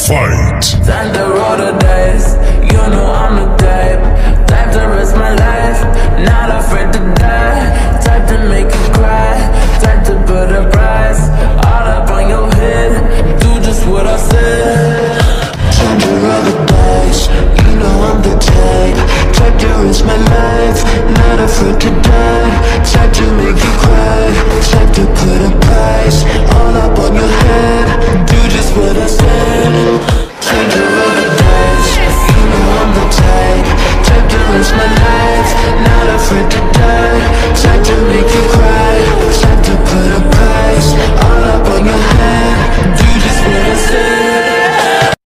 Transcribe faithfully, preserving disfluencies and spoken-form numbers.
Fight! Time to roll the dice, you know I'm the type. Type to risk my life, not afraid to die. Type to make you cry, type to put a price all up on your head, do just what I said. Time to roll the dice, you know I'm the type. Type to risk my life, not afraid to die.